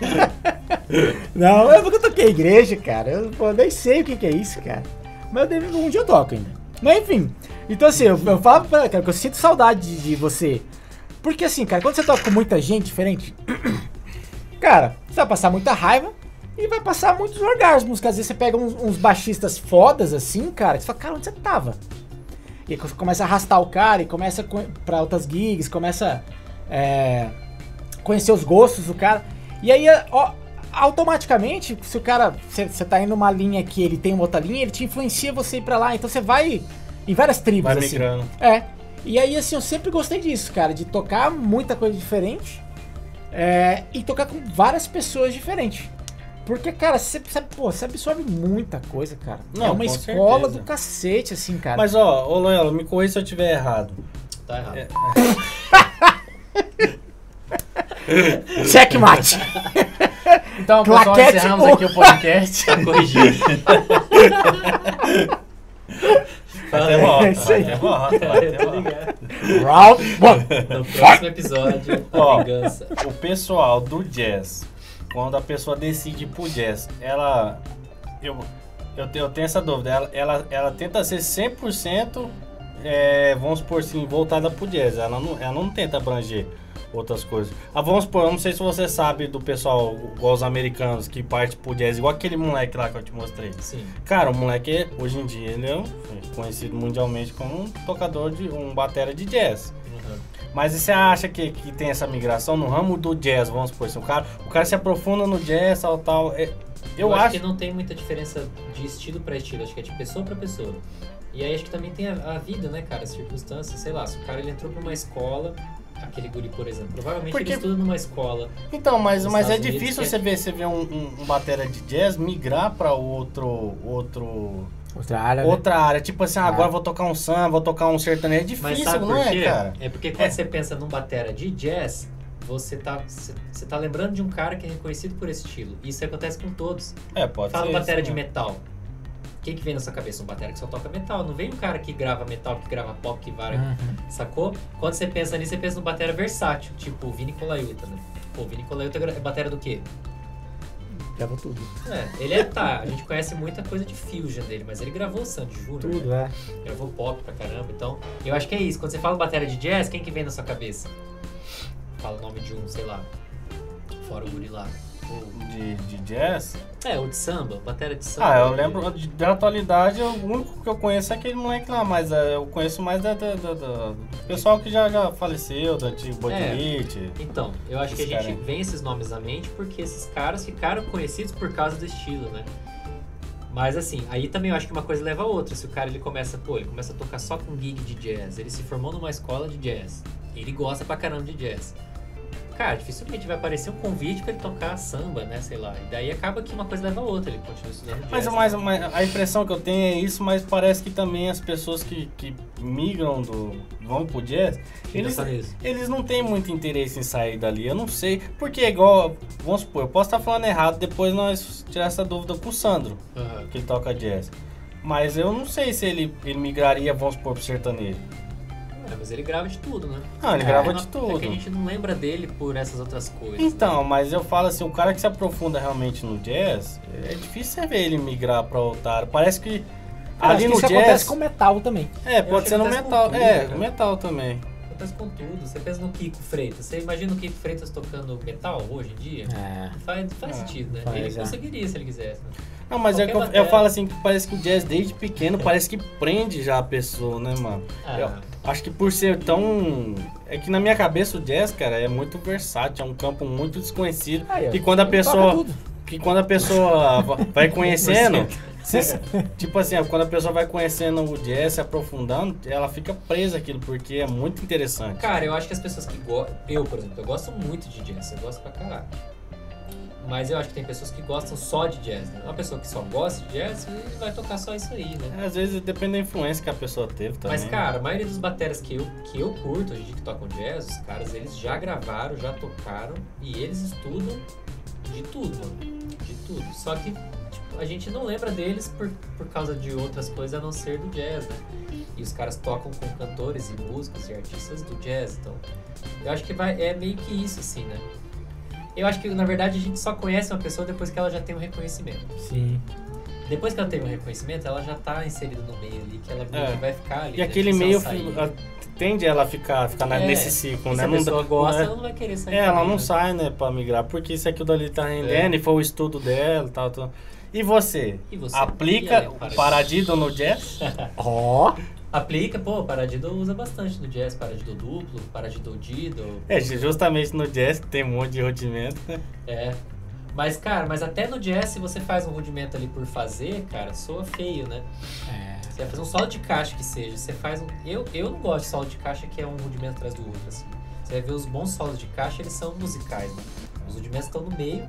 Não, eu nunca toquei igreja, cara. Eu pô, nem sei o que, que é isso, cara. Mas eu devo, um dia eu toco ainda. Mas enfim. Então assim, eu, eu falo pra cara que eu sinto saudade de, de você. Porque assim, cara, quando você toca com muita gente diferente, cara, você vai passar muita raiva e vai passar muitos orgasmos. Que às vezes você pega uns, uns baixistas fodas assim, cara, que você fala, cara, onde você tava? E aí você começa a arrastar o cara e começa co- pra outras gigs, começa é, conhecer os gostos do cara. E aí, ó, automaticamente, se o cara, você você tá indo numa linha que ele tem uma outra linha, ele te influencia você ir pra lá. Então você vai em várias tribos, Vai assim. migrando. É. E aí, assim, eu sempre gostei disso, cara, de tocar muita coisa diferente é, e tocar com várias pessoas diferentes. Porque, cara, você, você, pô, você absorve muita coisa, cara. Não, é uma com escola certeza. do cacete, assim, cara. Mas ó, ô Loyola, me corrija se eu estiver errado. Tá errado. É. Checkmate! Então, pessoal, Claquete encerramos ou- aqui o podcast. Tá corrigido. Até volta, É isso aí. até volta, até Tô volta. ligado. Round one! No próximo episódio, a Ó. vingança. O pessoal do jazz, quando a pessoa decide ir pro jazz, ela... Eu, eu, te- eu tenho essa dúvida, ela, ela, ela tenta ser cem por cento, é, vamos supor assim, voltada pro jazz. Ela não, ela não tenta abranger outras coisas. Ah, vamos supor, eu não sei se você sabe do pessoal, igual os americanos, que parte pro jazz, igual aquele moleque lá que eu te mostrei. Sim. Cara, o moleque, hoje em dia, ele é um- conhecido mundialmente como um tocador de... um batera de jazz. Uhum. Mas e você acha que, que tem essa migração no ramo do jazz, vamos supor, assim, o cara, o cara se aprofunda no jazz, tal, tal, é, eu, Eu, acho, acho... que não tem muita diferença de estilo pra estilo, acho que é de pessoa pra pessoa. E aí acho que também tem a, a vida, né, cara, as circunstâncias, sei lá, se o cara ele entrou pra uma escola, aquele guri, por exemplo, provavelmente Porque- ele estuda numa escola. Então, mas, Nos mas é Estados Unidos, difícil que é- você ver, você ver um, um, um batera de jazz migrar pra outro, outro Outra área, né? Outra área. Tipo assim, ah, Ah. agora vou tocar um samba, vou tocar um sertanejo. É difícil, Mas sabe não por é, quê? cara? É porque quando É. você pensa num batera de jazz, você tá, você, você tá lembrando de um cara que é reconhecido por esse estilo. Isso acontece com todos. É, pode Fala ser. batera isso, de né? metal. O que, que vem na sua cabeça? Um batera que só toca metal. Não vem um cara que grava metal, que grava pop, que vara, Uhum. sacou? Quando você pensa nisso, você pensa no batera versátil, tipo o Vini Colaiuta, né? Pô, o Vini Colaiuta é batera do quê? Gravou tudo. É, ele é, tá, a gente conhece muita coisa de fusion dele, mas ele gravou o Sandy Júnior, Tudo, né? é. Gravou pop pra caramba, então eu acho que é isso. Quando você fala batera de jazz, quem que vem na sua cabeça? Fala o nome de um, sei lá, fora o guri lá. Ou- De, de jazz? É, ou de samba, batera de samba. Ah, eu lembro de- da atualidade, o único que eu conheço é aquele moleque lá, mas é, eu conheço mais da, da, da- da- do pessoal que já, já faleceu, do antigo Botinite. Então, eu acho que a Esses gente caras aí. vem esses nomes à mente porque esses caras ficaram conhecidos por causa do estilo, né? Mas assim, aí também eu acho que uma coisa leva a outra. Se o cara ele começa, pô, ele começa a tocar só com gig de jazz, ele se formou numa escola de jazz, ele gosta pra caramba de jazz. Cara, dificilmente vai aparecer um convite pra ele tocar samba, né? Sei lá. E daí acaba que uma coisa leva a outra, ele continua estudando jazz. Mas, mas, mas a impressão que eu tenho é isso, mas parece que também as pessoas que, que migram do. vão pro jazz, Fica eles, só nisso. eles não têm muito interesse em sair dali. Eu não sei. Porque é igual. Vamos supor, eu posso estar falando errado, depois nós tirar essa dúvida com o Sandro, Aham. que ele toca jazz. Mas eu não sei se ele, ele migraria, vamos supor, pro sertanejo. É, mas ele grava de tudo, né? Ah, ele É, grava Não- de É tudo. que a gente não lembra dele por essas outras coisas. Então, mas eu falo assim, o cara que se aprofunda realmente no jazz, é difícil você ver ele migrar pra outra. Parece que Cara, ali acho que no isso jazz... acontece com metal também. É, Eu pode acho ser que no acontece com metal. tudo, É, cara. metal também. Acontece com tudo. Você pensa no Kiko Freitas. Você imagina o Kiko Freitas tocando metal hoje em dia? É. Não faz, não faz É, sentido, né? faz, ele é. conseguiria se ele quisesse. Né? Não, mas é que eu, Qualquer eu matéria. falo assim, que parece que o jazz desde pequeno parece que prende já a pessoa, né, mano? Ah, Eu acho que por ser tão... É que na minha cabeça o jazz, cara, é muito versátil, é um campo muito desconhecido. Aí, ó. E quando a Ele pessoa... toca tudo. Que quando a pessoa va- vai conhecendo... cê- tipo assim, ó, quando a pessoa vai conhecendo o jazz, se aprofundando, ela fica presa aquilo, porque é muito interessante. Cara, eu acho que as pessoas que gostam... Eu, por exemplo, eu gosto muito de jazz. Eu gosto pra caralho. Mas eu acho que tem pessoas que gostam só de jazz, né? Uma pessoa que só gosta de jazz vai tocar só isso aí, né? Às vezes depende da influência que a pessoa teve também. Mas, cara, a maioria dos bateras que eu, que eu curto, hoje em dia que tocam jazz, os caras, eles já gravaram, já tocaram e eles estudam de tudo, mano. De tudo. Só que tipo, a gente não lembra deles por, por causa de outras coisas a não ser do jazz, né? E os caras tocam com cantores e músicos e artistas do jazz, então... Eu acho que vai, é meio que isso, assim, né? Eu acho que, na verdade, a gente só conhece uma pessoa depois que ela já tem um reconhecimento. Sim. Depois que ela tem um reconhecimento, ela já tá inserida no meio ali, que ela meio É. que vai ficar ali. E né? aquele Se ela meio sair- fi- a- tende ela a ficar, ficar na- É, nesse ciclo, e né? se a pessoa dá- gosta, é- ela não vai querer sair. É, ela também, não né? sai, né, pra migrar, porque isso aqui dali tá rendendo e foi o estudo dela e tal, tal. E você? E você? Aplica E aí, o Paradido? paradido no jazz? Ó. Aplica, pô, Paradido usa bastante no jazz, Paradido duplo, Paradido dido. É, justamente no jazz que tem um monte de rudimento, né? É. Mas, cara, mas até no jazz, se você faz um rudimento ali por fazer, cara, soa feio, né? É. Você vai fazer um solo de caixa que seja, você faz um... Eu, eu não gosto de solo de caixa que é um rudimento atrás do outro, assim. Você vai ver os bons solos de caixa, eles são musicais, né? Os rudimentos estão no meio.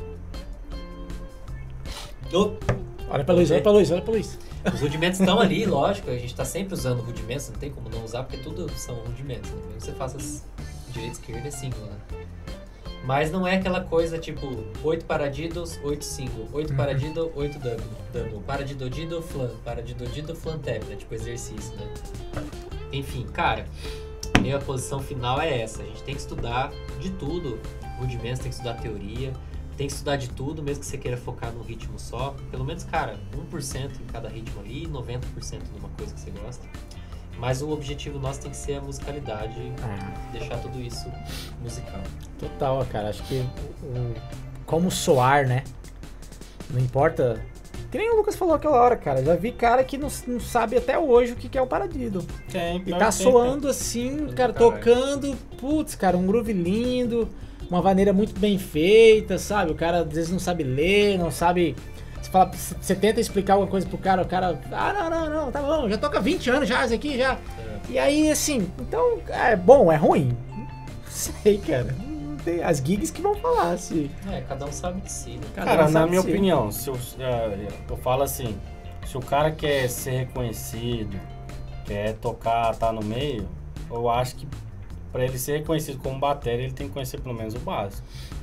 Oh, Olha pra luz, olha pra luz, olha pra luz. os rudimentos estão ali, lógico, a gente tá sempre usando rudimentos, não tem como não usar, porque tudo são rudimentos, né? Mesmo que você faça as direita e esquerda é single, né? Mas não é aquela coisa tipo oito paradidos, oito single, oito paradido, oito double, double, paradidodido, flan, paradidodido, flan tap, né? Tipo exercício, né? Enfim, cara, minha posição final é essa. A gente tem que estudar de tudo, rudimentos, tem que estudar teoria, tem que estudar de tudo, mesmo que você queira focar num ritmo só. Pelo menos, cara, um por cento em cada ritmo ali, noventa por cento numa coisa que você gosta. Mas o objetivo nosso tem que ser a musicalidade e Ah, deixar tudo isso musical. total, cara. Acho que o, como soar, né? Não importa. Que nem o Lucas falou aquela hora, cara. Já vi cara que não, não sabe até hoje o que que é o paradido. Tem, E pior tá que tem, soando assim, Tudo cara, caralho. tocando, putz, cara, um groove lindo, uma maneira muito bem feita, sabe? O cara às vezes não sabe ler, não sabe. Você, fala, você tenta explicar alguma coisa pro cara, o cara. Ah, não, não, não, tá bom, já toca vinte anos já, isso aqui já. É. E aí, assim, então, é bom, é ruim? Não sei, cara. Não tem as gigs que vão falar, se. É, cada um sabe de si, né? cada Cara, um na sabe minha se- opinião, se eu, é, eu falo assim, se o cara quer ser reconhecido, quer tocar, tá no meio, eu acho que pra ele ser reconhecido como bateria, ele tem que conhecer pelo menos o básico.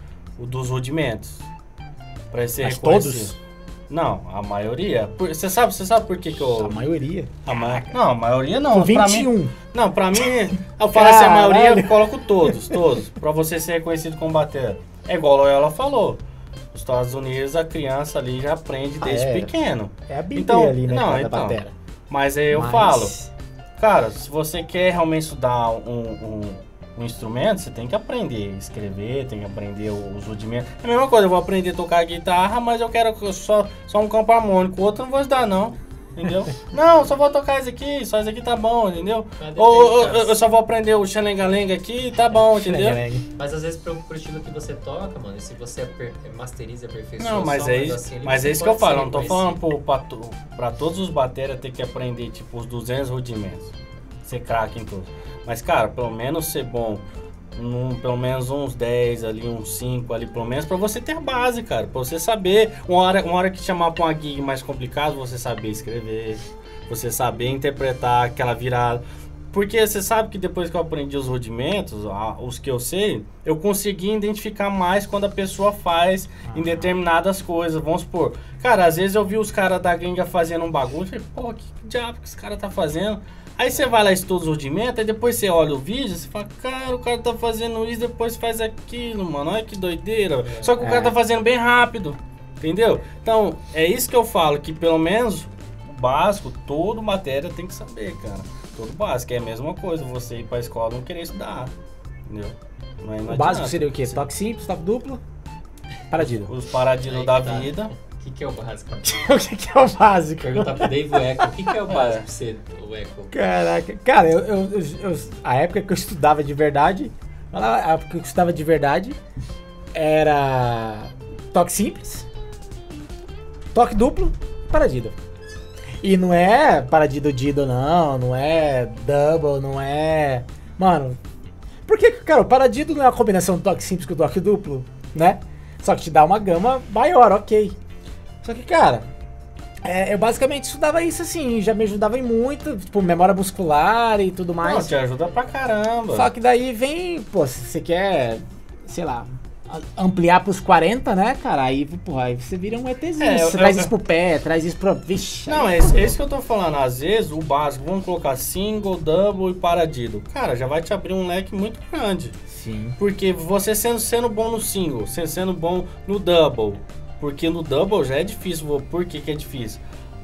O dos rudimentos. Pra ele ser Mas reconhecido. todos? Não, a maioria. Você sabe, você sabe por que que eu... A maioria? A ma... Não, a maioria não. Com Pra vinte e um. mim... Não, pra mim, eu falo assim, a maioria, Caralho. eu coloco todos, todos. Pra você ser reconhecido como bateria. É igual a Loyola falou. Nos Estados Unidos, a criança ali já aprende desde Ah, é. pequeno. É a Bíblia Então, ali, né, não, cara, da então. batera. Mas aí eu Mas- falo, cara, se você quer realmente estudar um, um, um instrumento, você tem que aprender a escrever, tem que aprender os rudimentos. É a mesma coisa, eu vou aprender a tocar guitarra, mas eu quero só, só um campo harmônico, o outro eu não vou estudar não, entendeu? Não, só vou tocar esse aqui, só esse aqui tá bom, entendeu? Mas Ou ou- depende, cara. eu só vou aprender o xalenga-lenga aqui, tá bom, entendeu? Mas às vezes pro, pro estilo que você toca, mano, e se você aper, masteriza e aperfeiçoa Não, mas só um é isso, negocinho ali, mas você é isso que eu pode falo, ser eu não tô falando reconhecido. pro, pra, to- pra todos os bateras ter que aprender, tipo, os duzentos rudimentos, ser craque em tudo. Mas, cara, pelo menos ser bom, num, pelo menos uns dez ali, uns cinco ali, pelo menos, pra você ter a base, cara, pra você saber, uma hora, uma hora que chamar pra uma gig mais complicada, você saber escrever, você saber interpretar aquela virada. Porque você sabe que depois que eu aprendi os rudimentos, a- os que eu sei, eu consegui identificar mais quando a pessoa faz em determinadas coisas. Vamos supor, cara, às vezes eu vi os caras da gringa fazendo um bagulho, e falei, pô, que diabo que esse cara tá fazendo? Aí você vai lá e estuda os rudimentos, aí depois você olha o vídeo, você fala, cara, o cara tá fazendo isso, depois faz aquilo, mano, olha que doideira. Só que o É. cara tá fazendo bem rápido, entendeu? Então, é isso que eu falo, que pelo menos o básico, toda matéria tem que saber, cara. Todo básico, é a mesma coisa, você ir pra escola e não querer estudar, entendeu? Não é- não O básico adianta. seria o quê? Sim. Toque simples, toque duplo, paradido. Os paradidos Aí da que tá. vida. O que, que é o básico? O que, que é o básico? Perguntar pro Dave o Echo, o que, que é o básico pra você, o Echo? Caraca, cara, eu, eu, eu- eu- a época que eu estudava de verdade, a época que eu estudava de verdade, era toque simples, toque duplo, paradido. E não é paradido dido, não, não é double, não é... Mano, porque, cara, o paradido não é uma combinação do toque simples com o toque duplo, né? Só que te dá uma gama maior, ok. Só que, cara, é, eu basicamente estudava isso assim, já me ajudava em muito, tipo, memória muscular e tudo Não, mais. te ajuda pra caramba. Só que daí vem, pô, se você quer, sei lá, a- ampliar pros quarenta, né, cara, aí, pô, aí você vira um ETzinho. É, eu- você traz eu- isso pro pé, traz isso pro... Vixe. Não, aí é isso, fudeu. é isso que eu tô falando. Às vezes, o básico, vamos colocar single, double e paradido. Cara, já vai te abrir um leque muito grande. Sim. Porque você sendo, sendo bom no single, você sendo bom no double. Porque no double já é difícil. Por que que é difícil?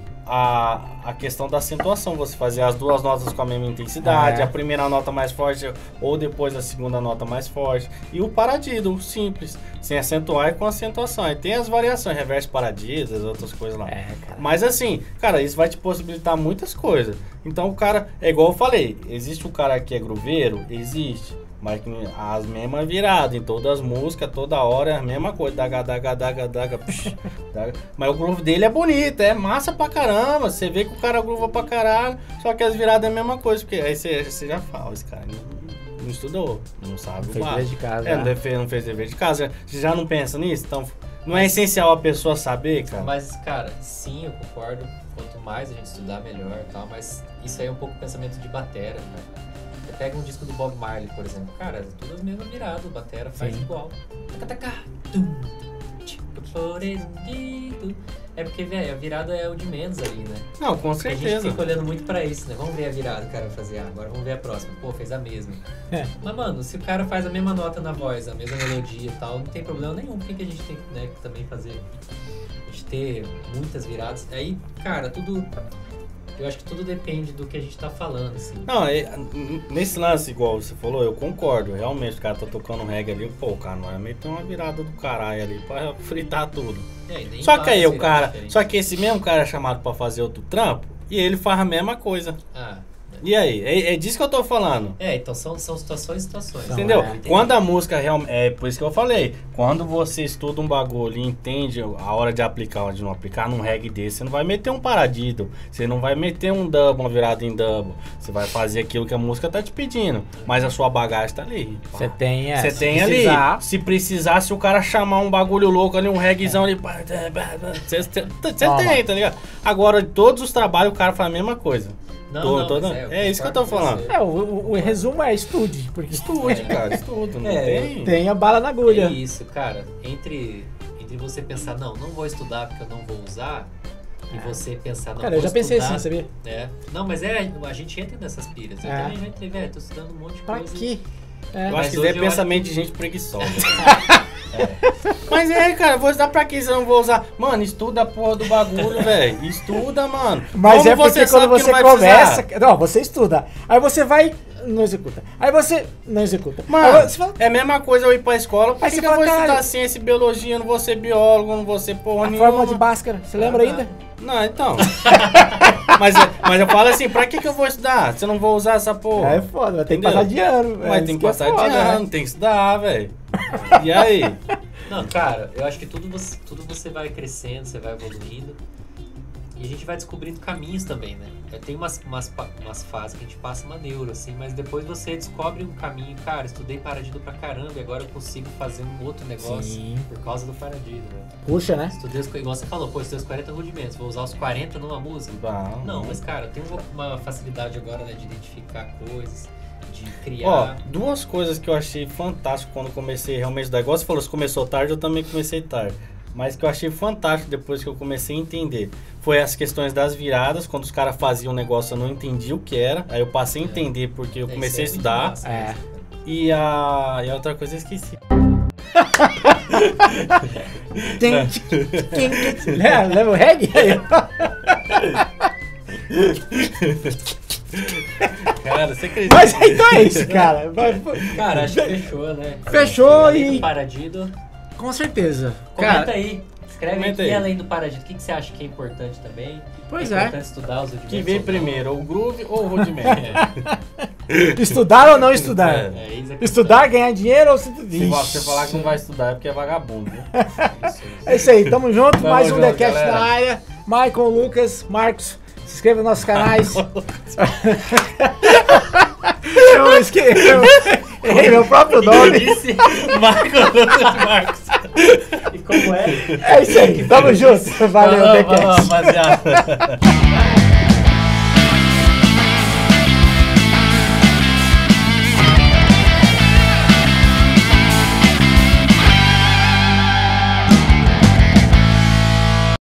A, a questão da acentuação, você fazer as duas notas com a mesma intensidade, É. a primeira nota mais forte ou depois a segunda nota mais forte. E o paradido, o simples, sem acentuar e com acentuação. Aí tem as variações, reverso paradido, as outras coisas lá. É, cara. Mas assim, cara, isso vai te possibilitar muitas coisas. Então o cara, é igual eu falei, existe o cara que é grooveiro? Existe. Mas que as mesmas viradas, em todas as músicas, toda hora é a mesma coisa. Daga, daga, daga, daga, psh, daga. Mas o groove dele é bonito, é massa pra caramba. Você vê que o cara groova pra caralho, só que as viradas é a mesma coisa. Porque aí você, você já fala, esse cara não, não estudou, não sabe o Fez básico. dever de casa. É, não né? fez, não fez dever de casa. Você já não pensa nisso? Então, não é essencial a pessoa saber, cara? Mas, cara, sim, eu concordo. Quanto mais a gente estudar, melhor e tal. Mas isso aí é um pouco o pensamento de batera, né? Você pega um disco do Bob Marley, por exemplo. Cara, é tudo as mesmas viradas. O batera faz Sim. igual. Tacatacá, tum, tchic, flores, guido. É porque, velho, a virada é o de menos ali, né? Não, com Porque a gente certeza. fica olhando muito pra isso, né? Vamos ver a virada que o cara vai fazer. Ah, agora vamos ver a próxima. Pô, fez a mesma. É. Mas, mano, se o cara faz a mesma nota na voz, a mesma melodia e tal, não tem problema nenhum. Por que, que a gente tem que, né, também fazer? A gente ter muitas viradas. Aí, cara, tudo... Eu acho que tudo depende do que a gente tá falando, assim. Não, é, n- nesse lance, igual você falou, eu concordo. Realmente, o cara tá tocando reggae ali, pô, o cara não vai meter uma virada do caralho ali pra fritar tudo. É, e nem Só que aí várias o cara. viradas diferentes. Só que esse mesmo cara é chamado pra fazer outro trampo e ele faz a mesma coisa. Ah, E aí? É, é disso que eu tô falando. É, então são, são situações e situações. Então, Entendeu? é. Quando a música realmente... É por isso que eu falei. Quando você estuda um bagulho e entende a hora de aplicar ou de não aplicar, num reggae desse, você não vai meter um paradiddle. Você não vai meter um double, uma virada em double. Você vai fazer aquilo que a música tá te pedindo. Mas a sua bagagem tá ali. Você tem, é. Você se tem precisar. ali. Se precisar, se o cara chamar um bagulho louco ali, um reggaezão ali... Você tem, tá ligado? Agora, todos os trabalhos, o cara faz a mesma coisa. Não, Tô- não, tô- mas é isso que eu tô concordo com falando. você. É, o, o- o resumo é estude, porque estude. Estude, cara, estudo. Não É, tem... Tem a bala na agulha. É isso, cara. Entre, entre você pensar, não, não vou estudar porque eu não vou usar, e você pensar, não, Cara, eu vou já pensei estudar, assim, sabia? É. Não, mas é, a gente entra nessas piras. Eu É. também já entrei, velho, tô estudando um monte de Pra coisa. quê? É. Eu Mas acho que isso hoje é eu pensamento de gente preguiçosa. É. Mas é, cara, vou estudar pra quê se eu não vou usar? Mano, estuda a porra do bagulho, velho. Estuda, mano. Mas Como é porque sabe quando que você não vai começa. precisar? Não, você estuda. Aí você vai, não executa. Aí você não executa. Mano, Aí você fala, é a mesma coisa eu ir pra escola. Por Aí que, você que eu fala, vou estudar caralho. ciência e biologia? Eu não vou ser biólogo, eu não vou ser porra a nenhuma. fórmula de Bhaskara, você lembra Ah, ainda? Não, então. mas, eu- mas eu falo assim, pra que, que eu vou estudar? Se eu não vou usar essa porra? É foda, vai ter que Entendeu? passar de ano. Mas é, tem isso que é passar foda, de né? ano, tem que estudar, velho. E aí? Não, cara, eu acho que tudo você, tudo você vai crescendo, você vai evoluindo. E a gente vai descobrindo caminhos também, né? Tem umas, umas, pa- umas fases que a gente passa uma neuro, assim, mas depois você descobre um caminho. Cara, estudei paradiddle pra caramba e agora eu consigo fazer um outro negócio Sim. por causa do paradiddle, né? Puxa, né? Estudei os, igual você falou, pô, estudei os quarenta rudimentos, vou usar os quarenta numa música? Não, Não, mas cara, eu tenho uma, uma facilidade agora, né, de identificar coisas, de criar... Ó, duas coisas que eu achei fantástico quando comecei realmente a estudar. Igual você falou, se começou tarde, eu também comecei tarde. Mas que eu achei fantástico depois que eu comecei a entender. Foi as questões das viradas, quando os caras faziam um negócio eu não entendi o que era. Aí eu passei a entender porque eu É, comecei a isso é muito estudar. massa, É. né? E a, e a outra coisa eu esqueci. Tem. É, leva o reggae aí. Cara, você acredita? Mas então é isso, cara. Vai- Cara, acho que fechou, né? Fechou Além e- do Paradiddle. Com certeza. Comenta Cara, aí. Escreve comenta aqui aí. além do Paradiddle. O que, que você acha que é importante também? Pois é. é. importante estudar os rudimentos. Que veio ou não? primeiro, o groove ou o rudimento? estudar ou não estudar? É. É, isso é Estudar, ganhar dinheiro ou se... Se Vixe. você falar que não vai estudar é porque é vagabundo, viu? isso, isso. É isso aí, tamo junto. Tamo Mais um junto, TheCast galera. na área. Maicon, Lucas, Marcos. Se inscreva nos nossos canais. eu esqueci. Eu errei meu próprio Eu nome. disse Marcos Lucas Marcos. E como é? É isso aí, tamo junto. Valeu, Falou, TheCast. falou, rapaziada.